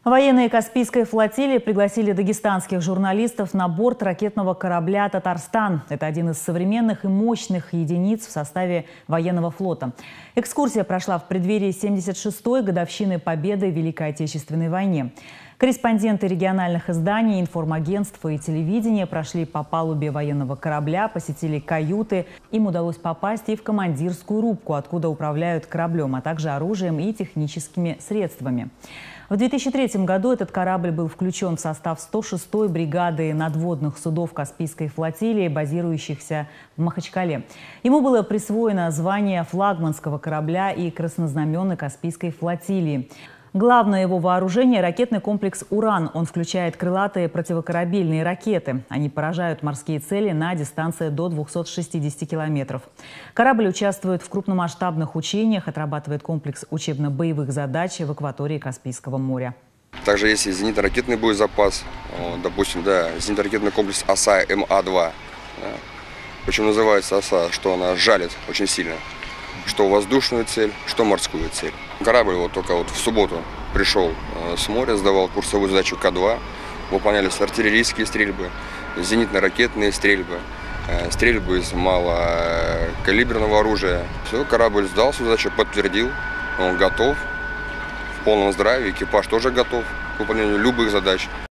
Военные Каспийской флотилии пригласили дагестанских журналистов на борт ракетного корабля «Татарстан». Это один из современных и мощных единиц в составе военного флота. Экскурсия прошла в преддверии 76-й годовщины победы в Великой Отечественной войне. Корреспонденты региональных изданий, информагентства и телевидения прошли по палубе военного корабля, посетили каюты. Им удалось попасть и в командирскую рубку, откуда управляют кораблем, а также оружием и техническими средствами. В 2003 году этот корабль был включен в состав 106-й бригады надводных судов Каспийской флотилии, базирующихся в Махачкале. Ему было присвоено звание флагманского корабля и краснознаменной Каспийской флотилии. Главное его вооружение – ракетный комплекс «Уран». Он включает крылатые противокорабельные ракеты. Они поражают морские цели на дистанции до 260 километров. Корабль участвует в крупномасштабных учениях, отрабатывает комплекс учебно-боевых задач в акватории Каспийского моря. Также есть и зенитно-ракетный боезапас, допустим, зенитно-ракетный комплекс «Оса МА-2». Почему называется «Оса»? Что она жалит очень сильно. Что воздушную цель, что морскую цель. Корабль только в субботу пришел с моря, сдавал курсовую задачу К-2. Выполнялись артиллерийские стрельбы, зенитно-ракетные стрельбы, стрельбы из малокалиберного оружия. Все, корабль сдал свою задачу, подтвердил, он готов, в полном здравии, экипаж тоже готов к выполнению любых задач.